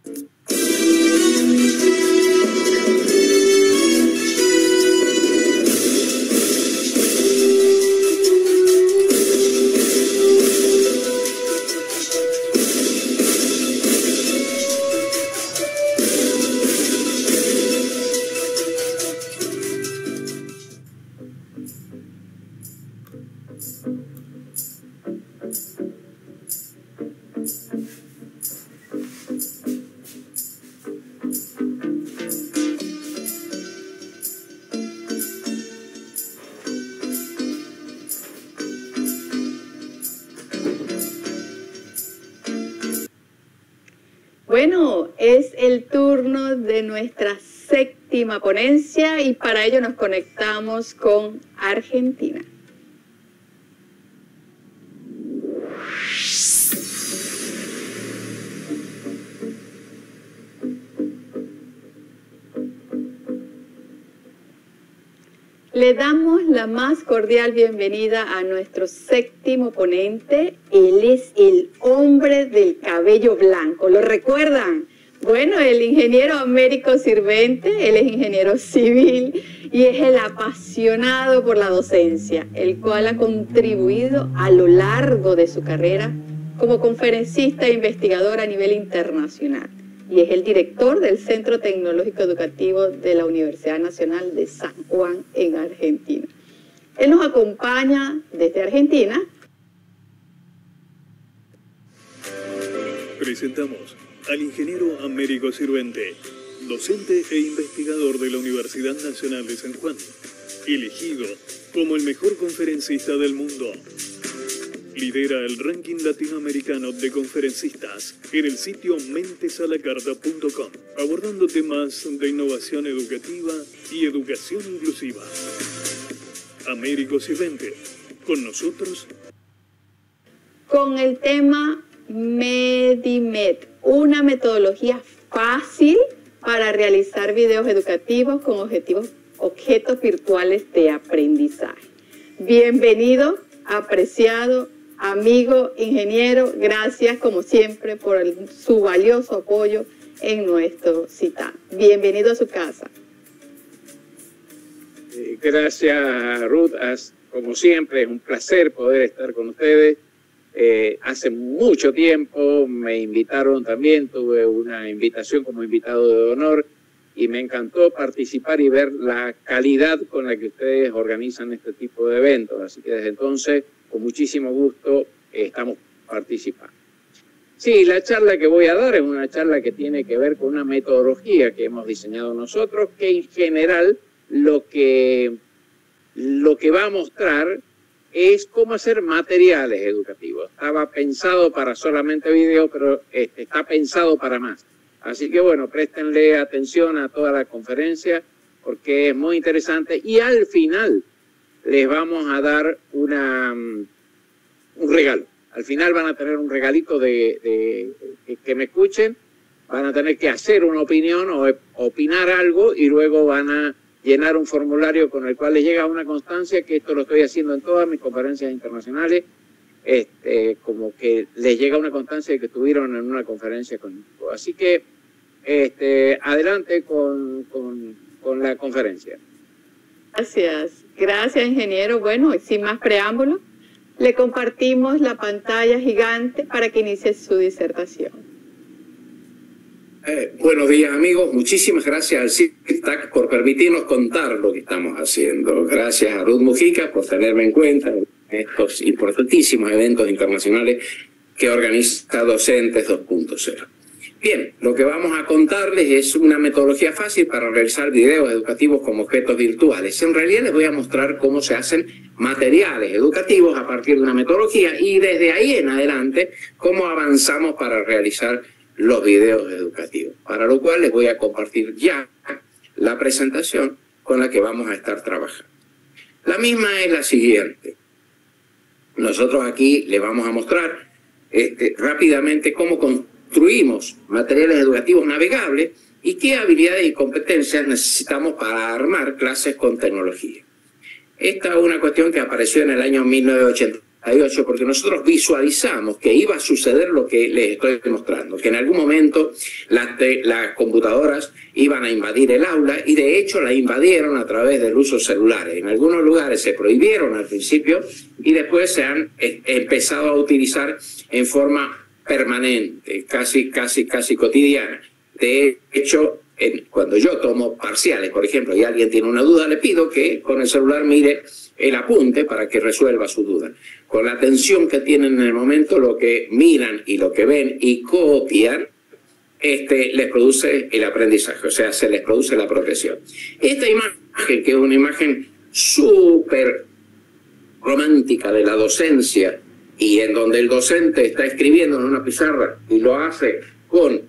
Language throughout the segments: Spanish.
Bueno, es el turno de nuestra séptima ponencia y para ello nos conectamos con Argentina. Le damos la más cordial bienvenida a nuestro séptimo ponente. Él es el hombre del cabello blanco. ¿Lo recuerdan? Bueno, el ingeniero Américo Sirvente, él es ingeniero civil y es el apasionado por la docencia, el cual ha contribuido a lo largo de su carrera como conferencista e investigador a nivel internacional. Y es el director del Centro Tecnológico Educativo de la Universidad Nacional de San Juan en Argentina. Él nos acompaña desde Argentina. Presentamos al ingeniero Américo Sirvente, docente e investigador de la Universidad Nacional de San Juan, elegido como el mejor conferencista del mundo. Lidera el ranking latinoamericano de conferencistas en el sitio mentesalacarta.com, abordando temas de innovación educativa y educación inclusiva. Américo Sirvente, con nosotros. Con el tema Medimed, una metodología fácil para realizar videos educativos con objetos virtuales de aprendizaje. Bienvenido, apreciado amigo ingeniero, gracias como siempre por su valioso apoyo en nuestro CITAM. Bienvenido a su casa. Gracias, Ruth. Como siempre, es un placer poder estar con ustedes. Hace mucho tiempo me invitaron también, tuve una invitación como invitado de honor y me encantó participar y ver la calidad con la que ustedes organizan este tipo de eventos. Así que desde entonces, con muchísimo gusto, estamos participando. Sí, la charla que voy a dar es una charla que tiene que ver con una metodología que hemos diseñado nosotros, que en general lo que va a mostrar es cómo hacer materiales educativos. Estaba pensado para solamente video, pero está pensado para más. Así que bueno, préstenle atención a toda la conferencia porque es muy interesante y al final les vamos a dar un regalo. Al final van a tener un regalito que me escuchen, van a tener que hacer una opinión o opinar algo y luego van a llenar un formulario con el cual les llega una constancia, que esto lo estoy haciendo en todas mis conferencias internacionales, como que les llega una constancia de que estuvieron en una conferencia conmigo. Así que adelante con la conferencia. Gracias ingeniero. Bueno, sin más preámbulos, le compartimos la pantalla gigante para que inicie su disertación. Buenos días amigos, muchísimas gracias al CITAC por permitirnos contar lo que estamos haciendo. Gracias a Ruth Mujica por tenerme en cuenta en estos importantísimos eventos internacionales que organiza Docentes 2.0. Bien, lo que vamos a contarles es una metodología fácil para realizar videos educativos con objetos virtuales. En realidad les voy a mostrar cómo se hacen materiales educativos a partir de una metodología y desde ahí en adelante cómo avanzamos para realizar los videos educativos. Para lo cual les voy a compartir ya la presentación con la que vamos a estar trabajando. La misma es la siguiente. Nosotros aquí les vamos a mostrar rápidamente cómo construimos materiales educativos navegables y qué habilidades y competencias necesitamos para armar clases con tecnología. Esta es una cuestión que apareció en el año 1980. porque nosotros visualizamos que iba a suceder lo que les estoy demostrando, que en algún momento las computadoras iban a invadir el aula, y de hecho la invadieron a través del uso celular. En algunos lugares se prohibieron al principio y después se han empezado a utilizar en forma permanente, casi cotidiana. De hecho, cuando yo tomo parciales, por ejemplo, y alguien tiene una duda, le pido que con el celular mire el apunte para que resuelva su duda. Con la atención que tienen en el momento, lo que miran y lo que ven y copian, les produce el aprendizaje, o sea, se les produce la progresión. Esta imagen, que es una imagen súper romántica de la docencia, y en donde el docente está escribiendo en una pizarra y lo hace con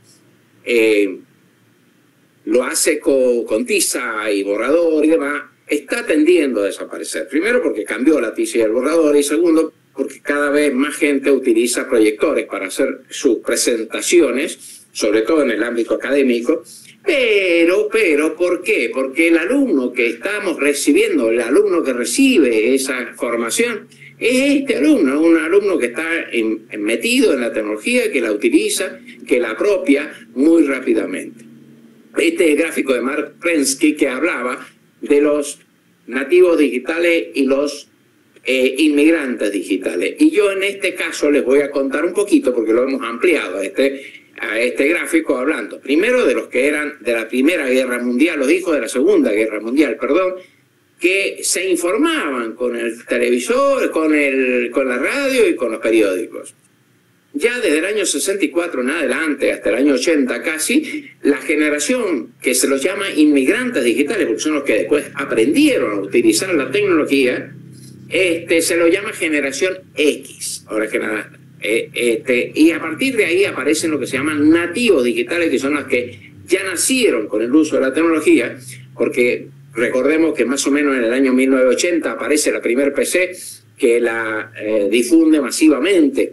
tiza y borrador y demás, está tendiendo a desaparecer. Primero porque cambió la tiza y el borrador, y segundo porque cada vez más gente utiliza proyectores para hacer sus presentaciones, sobre todo en el ámbito académico. Pero, ¿por qué? Porque el alumno que estamos recibiendo, el alumno que recibe esa formación, es este alumno, un alumno que está metido en la tecnología, que la utiliza, que la apropia muy rápidamente. Este es el gráfico de Mark Prensky, que hablaba de los nativos digitales y los inmigrantes digitales. Y yo en este caso les voy a contar un poquito, porque lo hemos ampliado a este gráfico, hablando primero de los que eran de la Primera Guerra Mundial, los hijos de la Segunda Guerra Mundial, perdón, que se informaban con el televisor, con la radio y con los periódicos. Ya desde el año 64 en adelante, hasta el año 80 casi, la generación que se los llama inmigrantes digitales, porque son los que después aprendieron a utilizar la tecnología, se lo llama generación X. Ahora que nada, y a partir de ahí aparecen lo que se llaman nativos digitales, que son los que ya nacieron con el uso de la tecnología, porque recordemos que más o menos en el año 1980 aparece la primer PC que la difunde masivamente.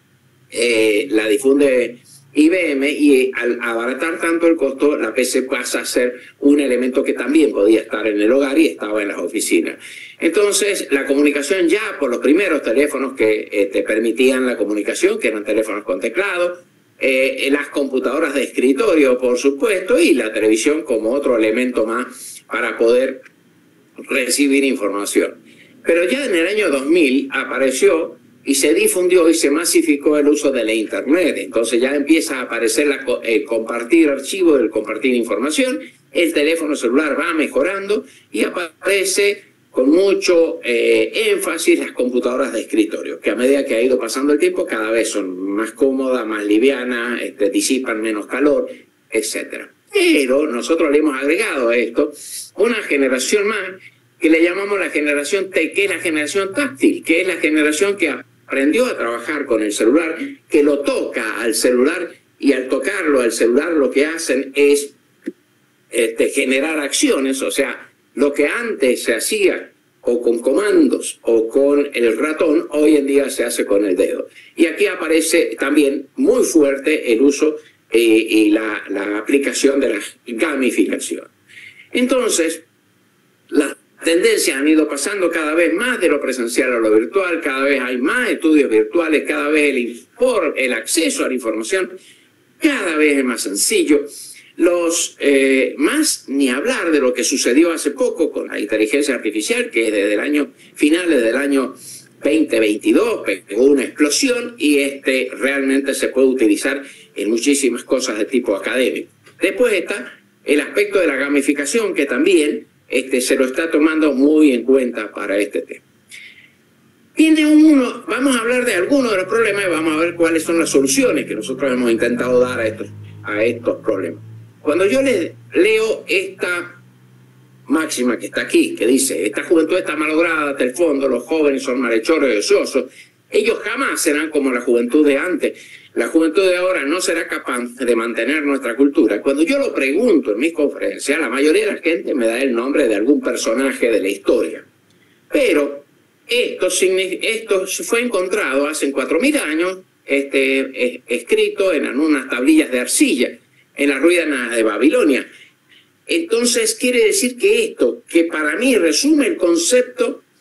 La difunde IBM, y al abaratar tanto el costo, la PC pasa a ser un elemento que también podía estar en el hogar y estaba en las oficinas. Entonces, la comunicación ya por los primeros teléfonos que te permitían la comunicación, que eran teléfonos con teclado, las computadoras de escritorio, por supuesto, y la televisión como otro elemento más para poder recibir información. Pero ya en el año 2000 apareció y se difundió y se masificó el uso de la Internet. Entonces ya empieza a aparecer el compartir archivos, el compartir información. El teléfono celular va mejorando y aparece con mucho énfasis las computadoras de escritorio, que a medida que ha ido pasando el tiempo cada vez son más cómodas, más livianas, disipan menos calor, etc. Pero nosotros le hemos agregado a esto una generación más que le llamamos la generación T, que es la generación táctil, que es la generación que aprendió a trabajar con el celular, que lo toca al celular, y al tocarlo al celular lo que hacen es generar acciones. O sea, lo que antes se hacía o con comandos o con el ratón, hoy en día se hace con el dedo. Y aquí aparece también muy fuerte el uso y la aplicación de la gamificación. Entonces, las tendencias han ido pasando cada vez más de lo presencial a lo virtual, cada vez hay más estudios virtuales, cada vez el acceso a la información cada vez es más sencillo. Más ni hablar de lo que sucedió hace poco con la inteligencia artificial, que es desde finales del año 2022, pegó una explosión y realmente se puede utilizar en muchísimas cosas de tipo académico. Después está el aspecto de la gamificación, que también se lo está tomando muy en cuenta para este tema. Vamos a hablar de algunos de los problemas y vamos a ver cuáles son las soluciones que nosotros hemos intentado dar a estos problemas. Cuando yo les leo esta máxima que está aquí, que dice: esta juventud está malograda hasta el fondo, los jóvenes son malhechores y ociosos, ellos jamás serán como la juventud de antes. La juventud de ahora no será capaz de mantener nuestra cultura. Cuando yo lo pregunto en mis conferencias, la mayoría de la gente me da el nombre de algún personaje de la historia. Pero esto fue encontrado hace 4.000 años, escrito en unas tablillas de arcilla en las ruinas de Babilonia. Entonces quiere decir que esto, que para mí resume el concepto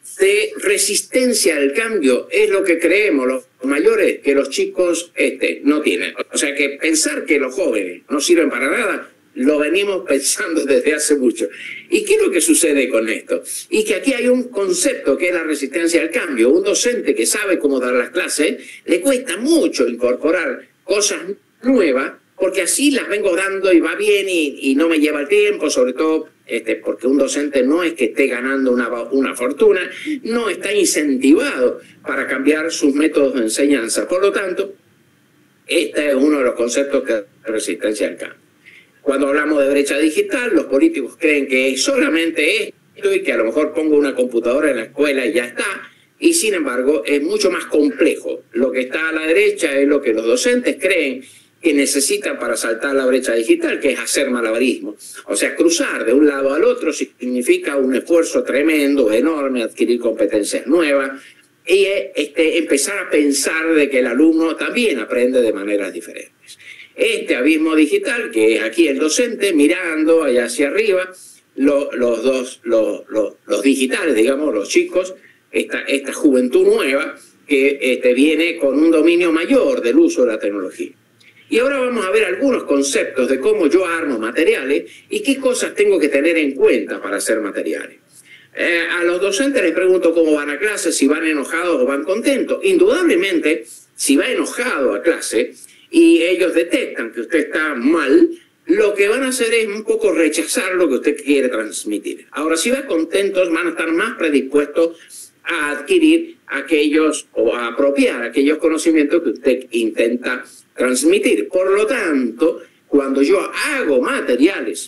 de resistencia al cambio es lo que creemos los mayores que los chicos no tienen. O sea que pensar que los jóvenes no sirven para nada, lo venimos pensando desde hace mucho. ¿Y qué es lo que sucede con esto? Y que aquí hay un concepto que es la resistencia al cambio. Un docente que sabe cómo dar las clases, le cuesta mucho incorporar cosas nuevas, porque así las vengo dando y va bien y no me lleva el tiempo, sobre todo porque un docente no es que esté ganando una fortuna, no está incentivado para cambiar sus métodos de enseñanza. Por lo tanto, este es uno de los conceptos que es resistencia al cambio. Cuando hablamos de brecha digital, los políticos creen que es solamente esto y que a lo mejor pongo una computadora en la escuela y ya está. Y sin embargo, es mucho más complejo. Lo que está a la derecha es lo que los docentes creen que necesitan para saltar la brecha digital, que es hacer malabarismo. O sea, cruzar de un lado al otro significa un esfuerzo tremendo, enorme, adquirir competencias nuevas y empezar a pensar de que el alumno también aprende de maneras diferentes. Este abismo digital, que es aquí el docente mirando allá hacia arriba, los digitales, digamos, los chicos, esta juventud nueva que viene con un dominio mayor del uso de la tecnología. Y ahora vamos a ver algunos conceptos de cómo yo armo materiales y qué cosas tengo que tener en cuenta para hacer materiales. A los docentes les pregunto cómo van a clase, si van enojados o van contentos. Indudablemente, si va enojado a clase y ellos detectan que usted está mal, lo que van a hacer es un poco rechazar lo que usted quiere transmitir. Ahora, si va contentos, van a estar más predispuestos a adquirir aquellos o a apropiar aquellos conocimientos que usted intenta transmitir. Por lo tanto, cuando yo hago materiales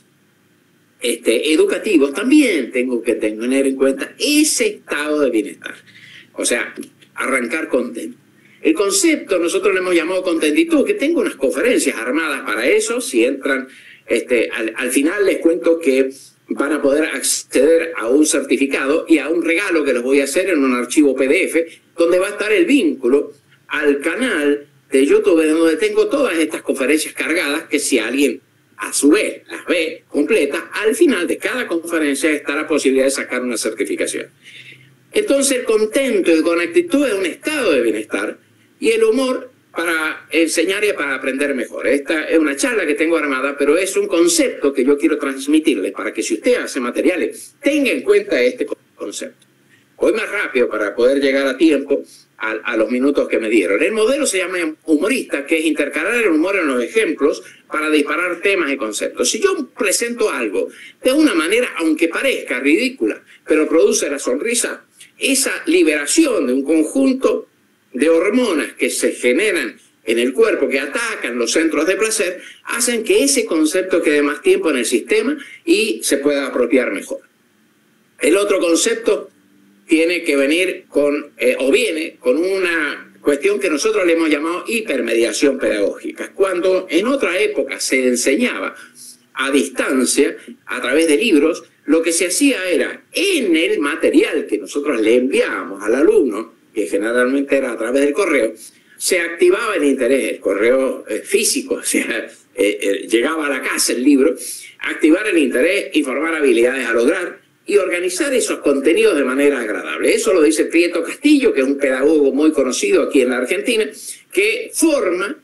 educativos, también tengo que tener en cuenta ese estado de bienestar. O sea, arrancar contento. El concepto nosotros le hemos llamado contentitud, que tengo unas conferencias armadas para eso. Si entran, al final les cuento que van a poder acceder a un certificado y a un regalo que les voy a hacer en un archivo PDF, donde va a estar el vínculo al canal de YouTube, donde tengo todas estas conferencias cargadas, que si alguien a su vez las ve completas, al final de cada conferencia está la posibilidad de sacar una certificación. Entonces el contento y con actitud es un estado de bienestar, y el humor para enseñar y para aprender mejor. Esta es una charla que tengo armada, pero es un concepto que yo quiero transmitirles para que si usted hace materiales, tenga en cuenta este concepto. Voy más rápido para poder llegar a tiempo a los minutos que me dieron. El modelo se llama humorista, que es intercalar el humor en los ejemplos para disparar temas y conceptos. Si yo presento algo de una manera, aunque parezca ridícula, pero produce la sonrisa, esa liberación de un conjunto de hormonas que se generan en el cuerpo, que atacan los centros de placer, hacen que ese concepto quede más tiempo en el sistema y se pueda apropiar mejor. El otro concepto tiene que venir viene con una cuestión que nosotros le hemos llamado hipermediación pedagógica. Cuando en otra época se enseñaba a distancia, a través de libros, lo que se hacía era, en el material que nosotros le enviábamos al alumno, que generalmente era a través del correo, se activaba el interés, el correo físico, o sea, llegaba a la casa el libro, activar el interés y formar habilidades a lograr, y organizar esos contenidos de manera agradable. Eso lo dice Prieto Castillo, que es un pedagogo muy conocido aquí en la Argentina, que forma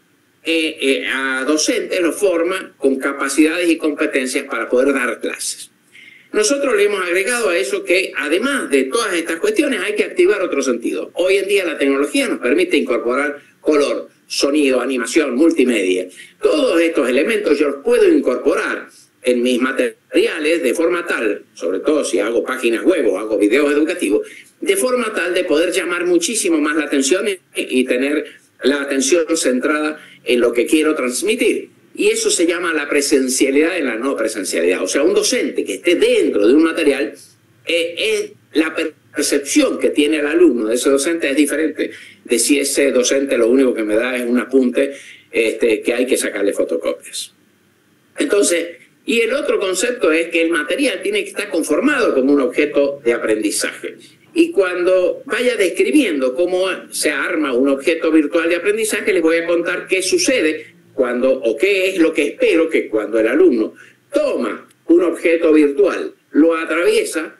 a docentes, los forma con capacidades y competencias para poder dar clases. Nosotros le hemos agregado a eso que, además de todas estas cuestiones, hay que activar otro sentido. Hoy en día la tecnología nos permite incorporar color, sonido, animación, multimedia. Todos estos elementos yo los puedo incorporar en mis materiales de forma tal, sobre todo si hago páginas web o hago videos educativos, de forma tal de poder llamar muchísimo más la atención y tener la atención centrada en lo que quiero transmitir. Y eso se llama la presencialidad en la no presencialidad. O sea, un docente que esté dentro de un material, la percepción que tiene el alumno de ese docente es diferente de si ese docente lo único que me da es un apunte que hay que sacarle fotocopias. Entonces, y el otro concepto es que el material tiene que estar conformado como un objeto de aprendizaje. Y cuando vaya describiendo cómo se arma un objeto virtual de aprendizaje, les voy a contar qué sucede o qué es lo que espero que cuando el alumno toma un objeto virtual, lo atraviesa,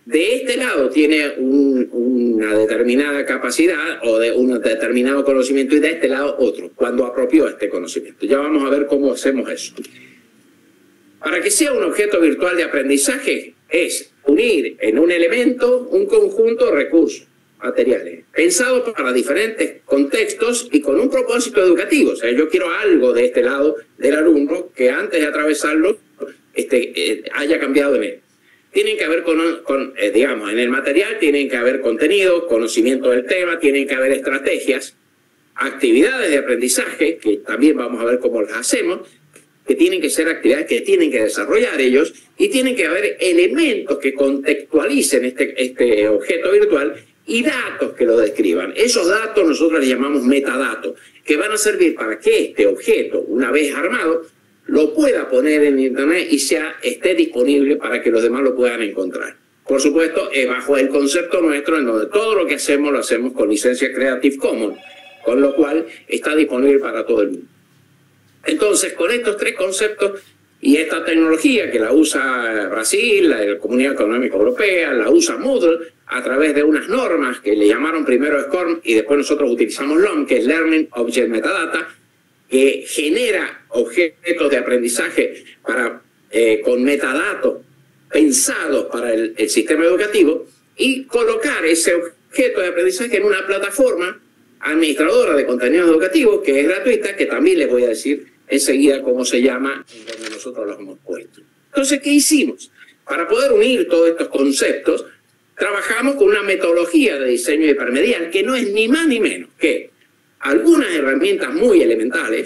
de este lado tiene una determinada capacidad o de un determinado conocimiento y de este lado otro, cuando apropió este conocimiento. Ya vamos a ver cómo hacemos eso. Para que sea un objeto virtual de aprendizaje es unir en un elemento un conjunto de recursos materiales, pensados para diferentes contextos y con un propósito educativo. O sea, yo quiero algo de este lado del alumno que antes de atravesarlo haya cambiado en él. Tienen que haber digamos, en el material tienen que haber contenido, conocimiento del tema, tienen que haber estrategias, actividades de aprendizaje, que también vamos a ver cómo las hacemos, que tienen que ser actividades que tienen que desarrollar ellos, y tienen que haber elementos que contextualicen este objeto virtual y datos que lo describan. Esos datos nosotros les llamamos metadatos, que van a servir para que este objeto, una vez armado, lo pueda poner en Internet y esté disponible para que los demás lo puedan encontrar. Por supuesto, bajo el concepto nuestro, en donde todo lo que hacemos lo hacemos con licencia Creative Commons, con lo cual está disponible para todo el mundo. Entonces, con estos tres conceptos y esta tecnología que la usa Brasil, la Comunidad Económica Europea, la usa Moodle a través de unas normas que le llamaron primero SCORM y después nosotros utilizamos LOM, que es Learning Object Metadata, que genera objetos de aprendizaje con metadatos pensados para el sistema educativo, y colocar ese objeto de aprendizaje en una plataforma administradora de contenidos educativos que es gratuita, que también les voy a decir enseguida cómo se llama, en donde nosotros los hemos puesto. Entonces, ¿qué hicimos? Para poder unir todos estos conceptos, trabajamos con una metodología de diseño hipermedial que no es ni más ni menos que algunas herramientas muy elementales,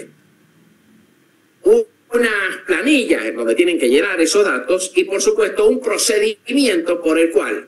unas planillas en donde tienen que llenar esos datos y, por supuesto, un procedimiento por el cual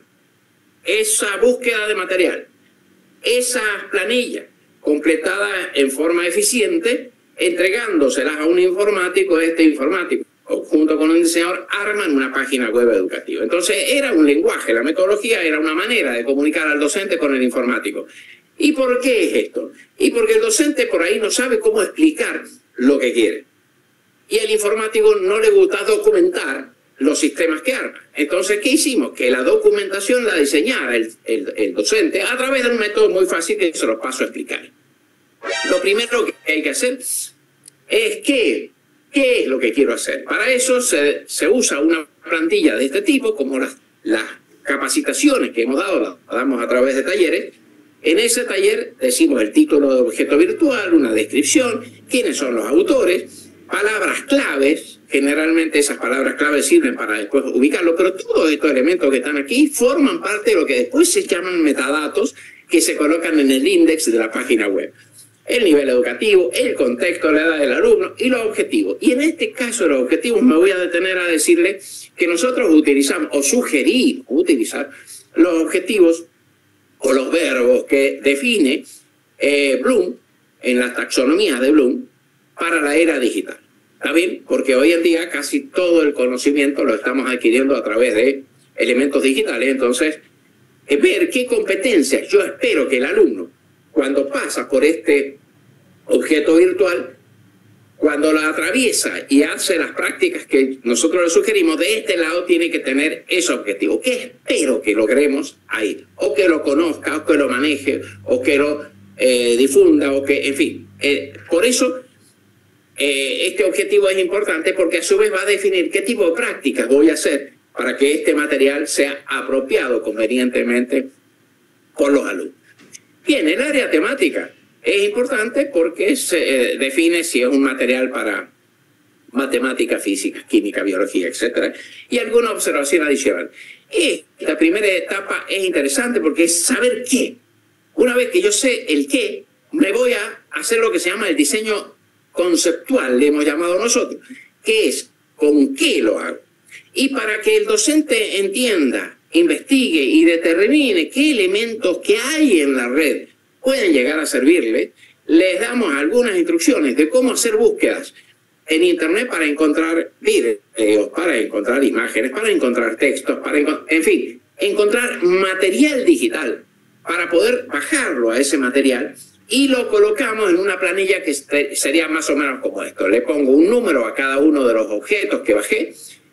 esa búsqueda de material, esas planillas completadas en forma eficiente, entregándoselas a un informático, este informático, junto con un diseñador, arman una página web educativa. Entonces, era un lenguaje, la metodología era una manera de comunicar al docente con el informático. ¿Y por qué es esto? Y porque el docente por ahí no sabe cómo explicar lo que quiere. Y el informático no le gusta documentar los sistemas que arma. Entonces, ¿qué hicimos? Que la documentación la diseñara el docente a través de un método muy fácil que se los paso a explicar. Lo primero que hay que hacer es ¿qué es lo que quiero hacer? Para eso se usa una plantilla de este tipo, como las capacitaciones que hemos dado, las damos a través de talleres. En ese taller decimos el título de objeto virtual, una descripción, quiénes son los autores, palabras claves. Generalmente esas palabras claves sirven para después ubicarlo, pero todos estos elementos que están aquí forman parte de lo que después se llaman metadatos, que se colocan en el index de la página web. El nivel educativo, el contexto, la edad del alumno y los objetivos. Y en este caso de los objetivos me voy a detener a decirle que nosotros utilizamos, o sugerí utilizar, los objetivos o los verbos que define Bloom en las taxonomías de Bloom para la era digital. ¿Está bien? Porque hoy en día casi todo el conocimiento lo estamos adquiriendo a través de elementos digitales. Entonces, ver qué competencias yo espero que el alumno, cuando pasa por este objeto virtual, cuando la atraviesa y hace las prácticas que nosotros le sugerimos, de este lado tiene que tener ese objetivo. ¿Qué espero que logremos ahí? O que lo conozca, o que lo maneje, o que lo difunda, o que, en fin. Por eso, este objetivo es importante, porque a su vez va a definir qué tipo de prácticas voy a hacer para que este material sea apropiado convenientemente por los alumnos. Bien, el área temática es importante porque se define si es un material para matemática, física, química, biología, etc. Y alguna observación adicional. Esta primera etapa es interesante porque es saber qué. Una vez que yo sé el qué, me voy a hacer lo que se llama el diseño conceptual, le hemos llamado nosotros, que es con qué lo hago. Y para que el docente entienda, investigue y determine qué elementos que hay en la red pueden llegar a servirle, les damos algunas instrucciones de cómo hacer búsquedas en Internet para encontrar videos, para encontrar imágenes, para encontrar textos, en fin, encontrar material digital para poder bajarlo a ese material, y lo colocamos en una planilla que sería más o menos como esto. Le pongo un número a cada uno de los objetos que bajé,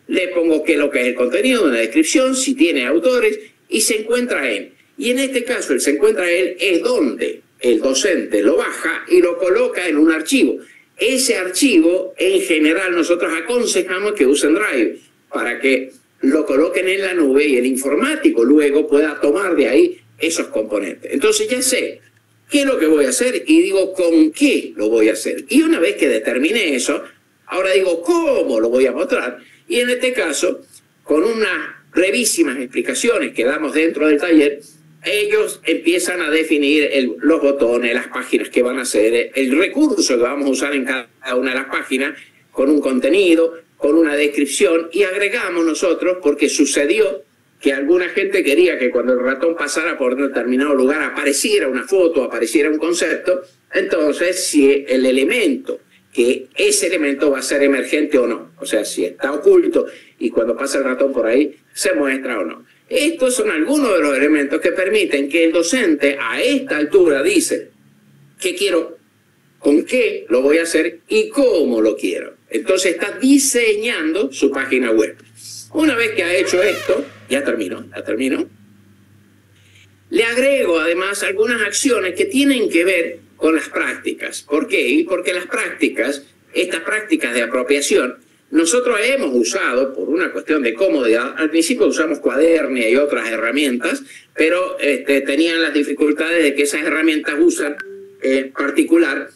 le pongo qué es lo que es el contenido, una descripción, si tiene autores, y se encuentra en. Y en este caso, el se encuentra él es donde el docente lo baja y lo coloca en un archivo. Ese archivo, en general, nosotros aconsejamos que usen Drive para que lo coloquen en la nube y el informático luego pueda tomar de ahí esos componentes. Entonces ya sé qué es lo que voy a hacer y digo con qué lo voy a hacer. Y una vez que determine eso, ahora digo cómo lo voy a mostrar. Y en este caso, con unas brevísimas explicaciones que damos dentro del taller, ellos empiezan a definir los botones, las páginas que van a hacer, el recurso que vamos a usar en cada una de las páginas, con un contenido, con una descripción, y agregamos nosotros, porque sucedió que alguna gente quería que cuando el ratón pasara por un determinado lugar apareciera una foto, apareciera un concepto, entonces si el elemento, que ese elemento va a ser emergente o no, o sea, si está oculto y cuando pasa el ratón por ahí se muestra o no. Estos son algunos de los elementos que permiten que el docente a esta altura dice qué quiero, con qué lo voy a hacer y cómo lo quiero. Entonces está diseñando su página web. Una vez que ha hecho esto, ya terminó. Le agrego además algunas acciones que tienen que ver con las prácticas. ¿Por qué? Porque las prácticas, estas prácticas de apropiación, nosotros hemos usado, por una cuestión de comodidad, al principio usamos Cuadernia y otras herramientas, pero tenían las dificultades de que esas herramientas usan en particular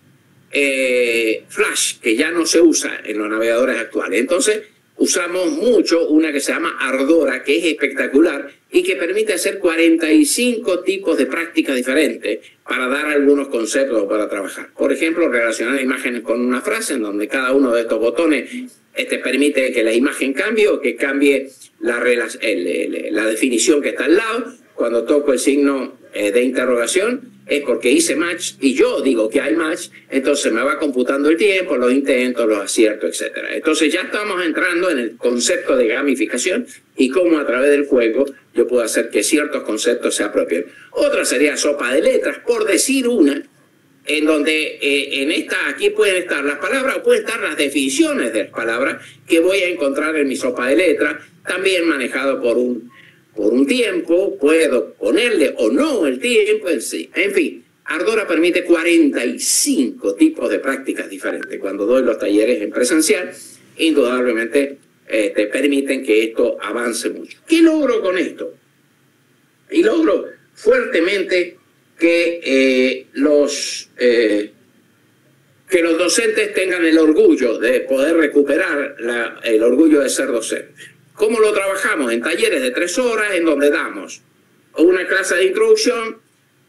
Flash, que ya no se usa en los navegadores actuales. Entonces usamos mucho una que se llama Ardora, que es espectacular y que permite hacer 45 tipos de prácticas diferentes para dar algunos conceptos para trabajar. Por ejemplo, relacionar imágenes con una frase en donde cada uno de estos botones permite que la imagen cambie o que cambie la definición que está al lado. Cuando toco el signo de interrogación es porque hice match y yo digo que hay match, entonces me va computando el tiempo, los intentos, los aciertos, etc. Entonces ya estamos entrando en el concepto de gamificación y cómo a través del juego yo puedo hacer que ciertos conceptos se apropien. Otra sería sopa de letras, por decir una, en donde en esta aquí pueden estar las palabras o pueden estar las definiciones de las palabras que voy a encontrar en mi sopa de letras, también manejado por un tiempo, puedo ponerle o no el tiempo en sí. En fin, Ardora permite 45 tipos de prácticas diferentes. Cuando doy los talleres en presencial, indudablemente te permiten que esto avance mucho. ¿Qué logro con esto? Y logro fuertemente que los docentes tengan el orgullo de poder recuperar el orgullo de ser docente. ¿Cómo lo trabajamos? En talleres de 3 horas en donde damos una clase de introducción,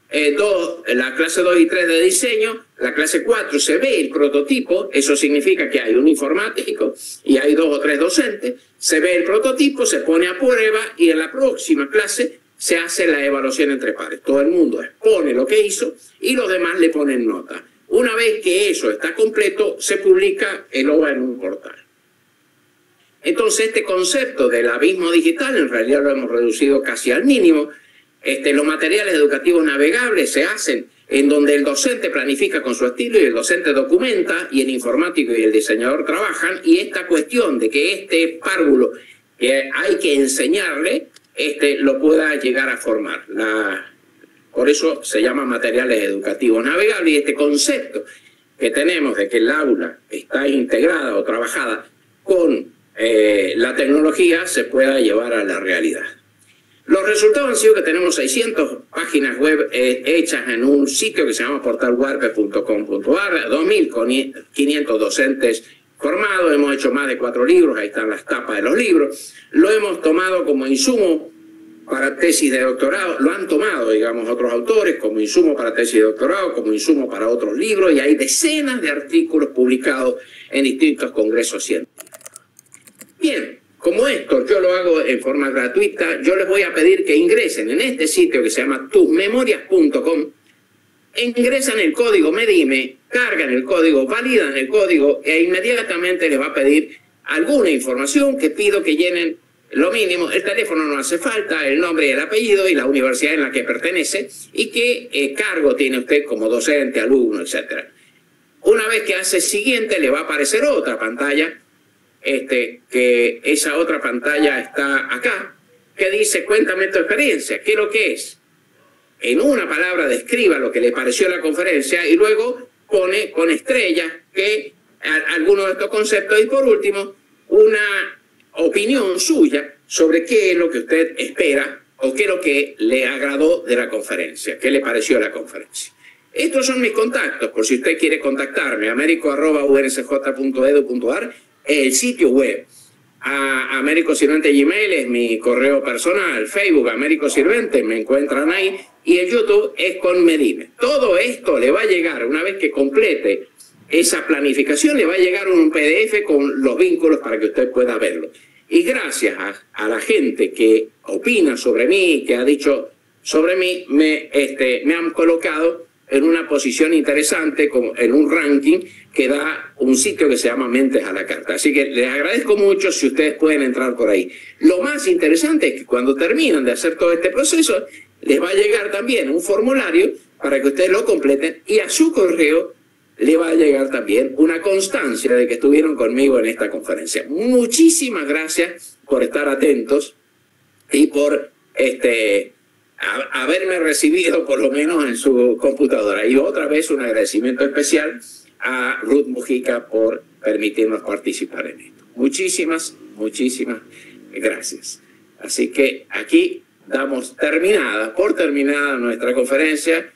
la clase 2 y 3 de diseño, la clase 4 se ve el prototipo, eso significa que hay un informático y hay 2 o 3 docentes, se ve el prototipo, se pone a prueba y en la próxima clase se hace la evaluación entre pares. Todo el mundo expone lo que hizo y los demás le ponen nota. Una vez que eso está completo, se publica el OVA en un portal. Entonces, este concepto del abismo digital, en realidad lo hemos reducido casi al mínimo. Los materiales educativos navegables se hacen en donde el docente planifica con su estilo y el docente documenta y el informático y el diseñador trabajan. Y esta cuestión de que este párvulo que hay que enseñarle, lo pueda llegar a formar. Por eso se llama materiales educativos navegables. Y este concepto que tenemos de que el aula está integrada o trabajada con la tecnología se pueda llevar a la realidad. Los resultados han sido que tenemos 600 páginas web hechas en un sitio que se llama portalwarpe.com.ar, 2.500 docentes formados, hemos hecho más de 4 libros, ahí están las tapas de los libros, lo hemos tomado como insumo para tesis de doctorado, lo han tomado, digamos, otros autores como insumo para tesis de doctorado, como insumo para otros libros, y hay decenas de artículos publicados en distintos congresos científicos. Bien, como esto yo lo hago en forma gratuita, yo les voy a pedir que ingresen en este sitio que se llama tusmemorias.com, ingresan el código MEDIME, cargan el código, validan el código e inmediatamente les va a pedir alguna información que pido que llenen lo mínimo. El teléfono no hace falta, el nombre y el apellido y la universidad en la que pertenece y qué cargo tiene usted como docente, alumno, etc. Una vez que hace siguiente le va a aparecer otra pantalla que esa otra pantalla está acá, que dice, cuéntame tu experiencia, ¿qué es lo que es? En una palabra describa lo que le pareció la conferencia y luego pone con estrellas algunos de estos conceptos y por último una opinión suya sobre qué es lo que usted espera o qué es lo que le agradó de la conferencia, qué le pareció la conferencia. Estos son mis contactos, por si usted quiere contactarme, americo@unsj.edu.ar, el sitio web. A Américo Sirvente Gmail es mi correo personal, Facebook Américo Sirvente, me encuentran ahí, y el YouTube es con Medime. Todo esto le va a llegar, una vez que complete esa planificación, le va a llegar un PDF con los vínculos para que usted pueda verlo. Y gracias a la gente que opina sobre mí, que ha dicho sobre mí, me han colocado en una posición interesante, en un ranking que da un sitio que se llama Mentes a la Carta. Así que les agradezco mucho si ustedes pueden entrar por ahí. Lo más interesante es que cuando terminan de hacer todo este proceso, les va a llegar también un formulario para que ustedes lo completen y a su correo le va a llegar también una constancia de que estuvieron conmigo en esta conferencia. Muchísimas gracias por estar atentos y por haberme recibido por lo menos en su computadora. Y otra vez un agradecimiento especial a Ruth Mujica por permitirnos participar en esto. Muchísimas gracias. Así que aquí damos por terminada nuestra conferencia,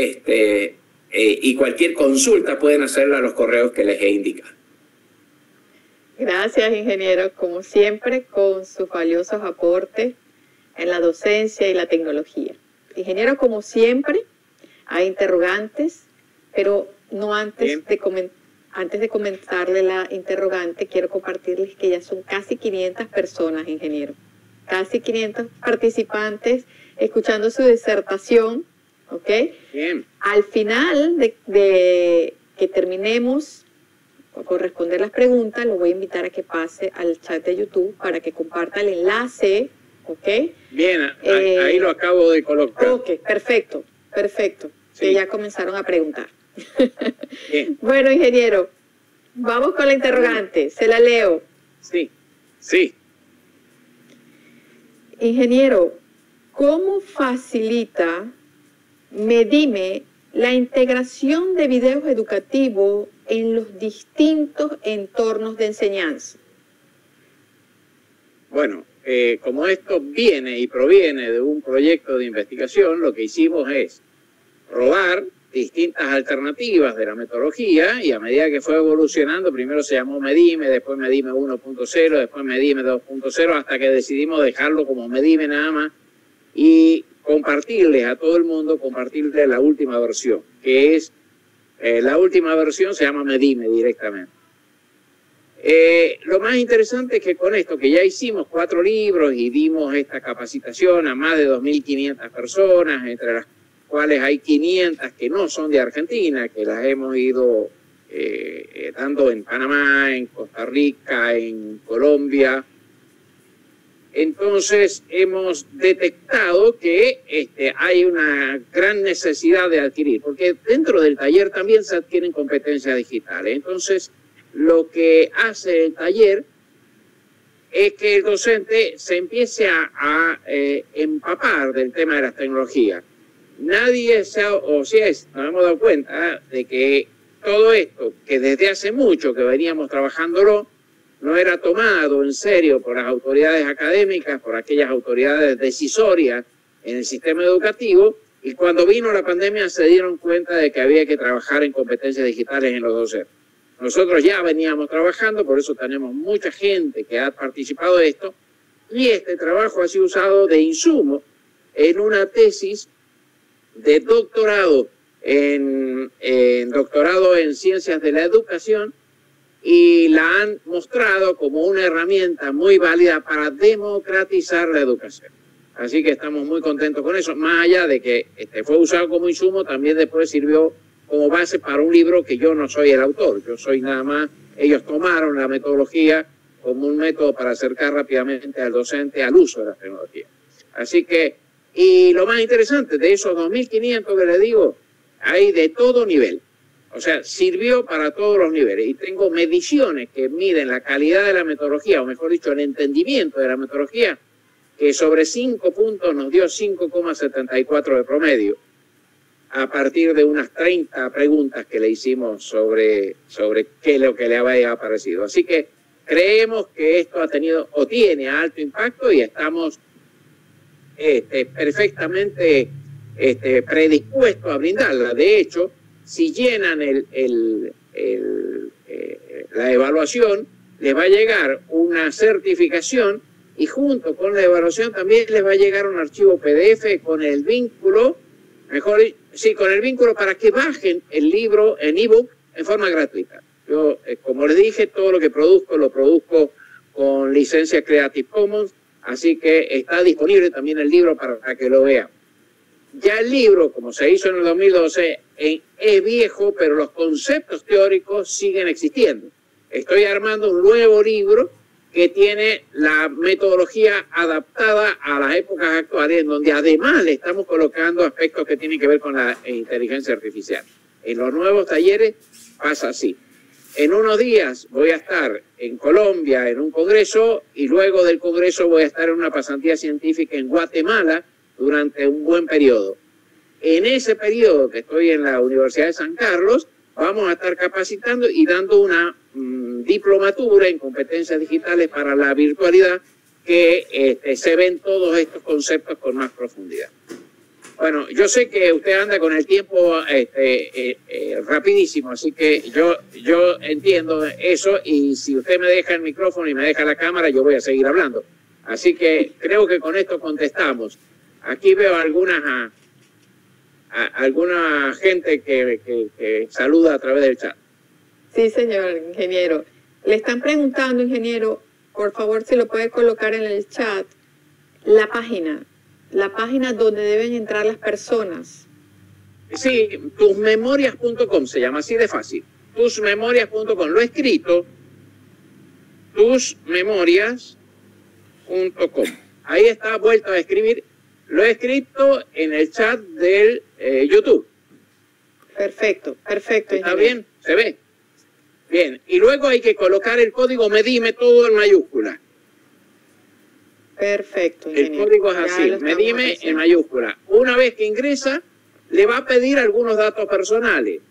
y cualquier consulta pueden hacerla a los correos que les he indicado. Gracias, ingeniero, como siempre, con sus valiosos aportes en la docencia y la tecnología. Ingeniero, como siempre, hay interrogantes, pero no antes de comentarle la interrogante, quiero compartirles que ya son casi 500 personas, ingeniero. Casi 500 participantes escuchando su disertación, ¿ok? Bien. Al final de que terminemos con responder las preguntas, lo voy a invitar a que pase al chat de YouTube para que comparta el enlace, ¿ok? Bien, ahí lo acabo de colocar. Ok, perfecto. Sí. Que ya comenzaron a preguntar. Bien. Bueno, ingeniero, vamos con la interrogante. Se la leo. Sí. Ingeniero, ¿cómo facilita Medime la integración de videos educativos en los distintos entornos de enseñanza? Bueno, como esto viene y proviene de un proyecto de investigación, lo que hicimos es probar distintas alternativas de la metodología y a medida que fue evolucionando, primero se llamó Medime, después Medime 1.0, después Medime 2.0, hasta que decidimos dejarlo como Medime nada más y compartirles a todo el mundo, compartirles la última versión, que es, la última versión se llama Medime directamente. Lo más interesante es que con esto, que ya hicimos 4 libros y dimos esta capacitación a más de 2.500 personas, entre las cuales hay 500 que no son de Argentina, que las hemos ido dando en Panamá, en Costa Rica, en Colombia. Entonces hemos detectado que hay una gran necesidad de adquirir, porque dentro del taller también se adquieren competencias digitales. Entonces lo que hace el taller es que el docente se empiece a empapar del tema de las tecnologías. Nadie nos hemos dado cuenta de que todo esto, que desde hace mucho que veníamos trabajándolo, no era tomado en serio por las autoridades académicas, por aquellas autoridades decisorias en el sistema educativo, y cuando vino la pandemia se dieron cuenta de que había que trabajar en competencias digitales en los docentes. Nosotros ya veníamos trabajando, por eso tenemos mucha gente que ha participado de esto, y este trabajo ha sido usado de insumo en una tesis de doctorado en ciencias de la educación, y la han mostrado como una herramienta muy válida para democratizar la educación. Así que estamos muy contentos con eso, más allá de que fue usado como insumo, también después sirvió como base para un libro que yo no soy el autor, yo soy nada más, ellos tomaron la metodología como un método para acercar rápidamente al docente al uso de la tecnología. Así que, y lo más interesante, de esos 2.500 que les digo, hay de todo nivel. O sea, sirvió para todos los niveles. Y tengo mediciones que miden la calidad de la metodología, o mejor dicho, el entendimiento de la metodología, que sobre 5 puntos nos dio 5,74 de promedio, a partir de unas 30 preguntas que le hicimos sobre qué es lo que le había parecido. Así que creemos que esto ha tenido o tiene alto impacto y estamos perfectamente predispuestos a brindarla. De hecho, si llenan la evaluación, les va a llegar una certificación y junto con la evaluación también les va a llegar un archivo PDF con el vínculo, con el vínculo para que bajen el libro en ebook en forma gratuita. Yo, como les dije, todo lo que produzco lo produzco con licencia Creative Commons, así que está disponible también el libro para que lo vean. Ya el libro, como se hizo en el 2012, es viejo, pero los conceptos teóricos siguen existiendo. Estoy armando un nuevo libro que tiene la metodología adaptada a las épocas actuales, en donde además le estamos colocando aspectos que tienen que ver con la inteligencia artificial. En los nuevos talleres pasa así. En unos días voy a estar en Colombia en un congreso y luego del congreso voy a estar en una pasantía científica en Guatemala durante un buen periodo. En ese periodo que estoy en la Universidad de San Carlos, vamos a estar capacitando y dando una diplomatura en competencias digitales para la virtualidad, que se ven todos estos conceptos con más profundidad. Bueno, yo sé que usted anda con el tiempo rapidísimo, así que yo entiendo eso, y si usted me deja el micrófono y me deja la cámara, yo voy a seguir hablando. Así que creo que con esto contestamos. Aquí veo alguna gente que saluda a través del chat. Sí, señor ingeniero. Le están preguntando, ingeniero, por favor, si lo puede colocar en el chat, la página donde deben entrar las personas. Sí, tusmemorias.com, se llama así de fácil. Tusmemorias.com, lo he escrito, tusmemorias.com. Ahí está, vuelto a escribir. Lo he escrito en el chat del YouTube. Perfecto, perfecto. ¿Está bien? ¿Se ve? Bien. Y luego hay que colocar el código MEDIME todo en mayúscula. Perfecto, ingeniero. El código es así, MEDIME en mayúscula. Una vez que ingresa, le va a pedir algunos datos personales.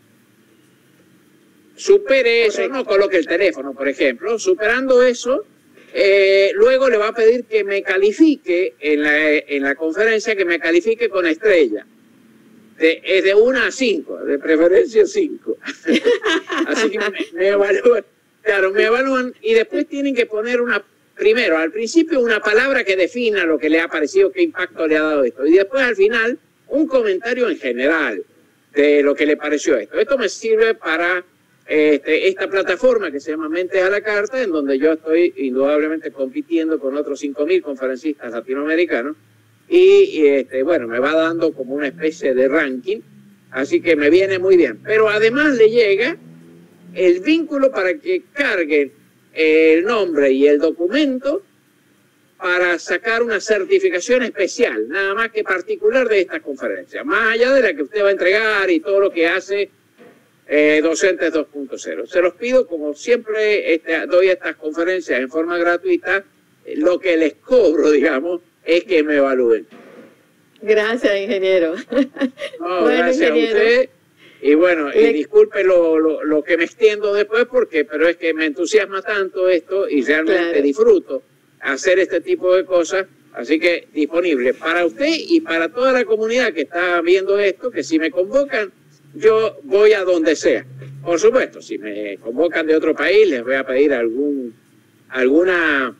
Supere eso, no coloque el teléfono, por ejemplo. Superando eso, luego le va a pedir que me califique en la conferencia, que me califique con estrella. Es de 1 a 5, de preferencia 5. Así que me evalúan. Claro, me evalúan y después tienen que poner primero, al principio, una palabra que defina lo que le ha parecido, qué impacto le ha dado esto. Y después, al final, un comentario en general de lo que le pareció esto. Esto me sirve para esta plataforma que se llama Mentes a la Carta, en donde yo estoy indudablemente compitiendo con otros 5.000 conferencistas latinoamericanos. Y bueno, me va dando como una especie de ranking, así que me viene muy bien. Pero además le llega el vínculo para que carguen el nombre y el documento para sacar una certificación especial, nada más que particular de esta conferencia, más allá de la que usted va a entregar y todo lo que hace Docentes 2.0. Se los pido, como siempre doy estas conferencias en forma gratuita, lo que les cobro, digamos, es que me evalúen. Gracias, ingeniero. No, bueno, gracias ingeniero. A usted. Y bueno, y disculpe lo que me extiendo después, pero es que me entusiasma tanto esto y realmente disfruto hacer este tipo de cosas. Así que disponible para usted y para toda la comunidad que está viendo esto, que si me convocan, yo voy a donde sea. Por supuesto, si me convocan de otro país, les voy a pedir alguna...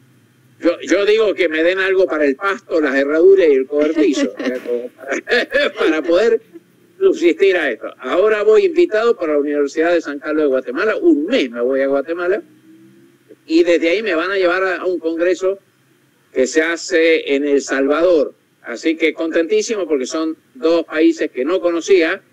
Yo digo que me den algo para el pasto, las herraduras y el cobertizo, para poder subsistir a esto. Ahora voy invitado por la Universidad de San Carlos de Guatemala, un mes me voy a Guatemala, y desde ahí me van a llevar a un congreso que se hace en El Salvador. Así que contentísimo porque son dos países que no conocía,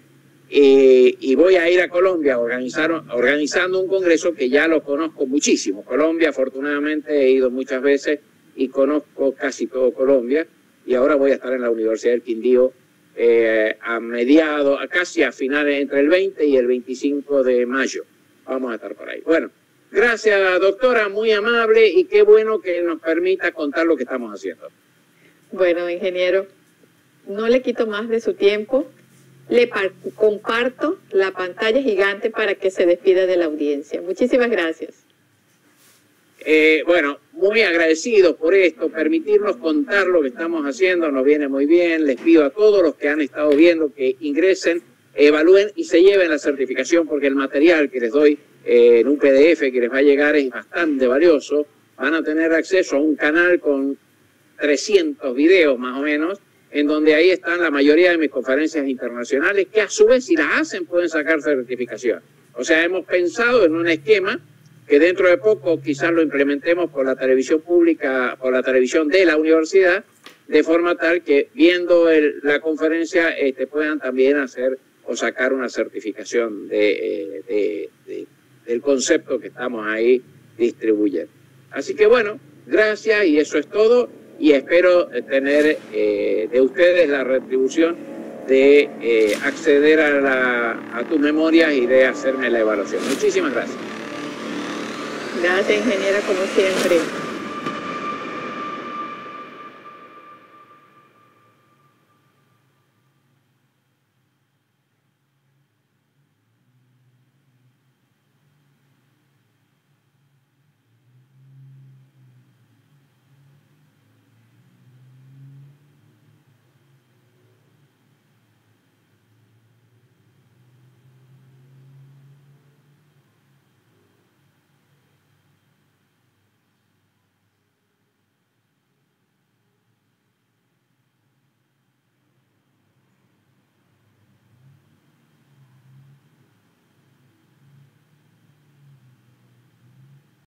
y voy a ir a Colombia organizando un congreso que ya lo conozco muchísimo. Colombia, afortunadamente, he ido muchas veces y conozco casi todo Colombia, y ahora voy a estar en la Universidad del Quindío a mediados, casi a finales, entre el 20 y el 25 de mayo. Vamos a estar por ahí. Bueno, gracias, doctora, muy amable, y qué bueno que nos permita contar lo que estamos haciendo. Bueno, ingeniero, no le quito más de su tiempo. Le comparto la pantalla gigante para que se despida de la audiencia. Muchísimas gracias. Bueno, muy agradecidos por esto, permitirnos contar lo que estamos haciendo, nos viene muy bien. Les pido a todos los que han estado viendo que ingresen, evalúen y se lleven la certificación, porque el material que les doy en un PDF que les va a llegar es bastante valioso. Van a tener acceso a un canal con 300 videos más o menos, en donde ahí están la mayoría de mis conferencias internacionales, que a su vez, si las hacen, pueden sacar certificación. O sea, hemos pensado en un esquema que dentro de poco quizás lo implementemos por la televisión pública, por la televisión de la universidad, de forma tal que viendo la conferencia puedan también hacer o sacar una certificación del concepto que estamos ahí distribuyendo. Así que bueno, gracias, y eso es todo, y espero tener de ustedes la retribución de acceder a tus memorias y de hacerme la evaluación. Muchísimas gracias. Gracias, ingeniera, como siempre.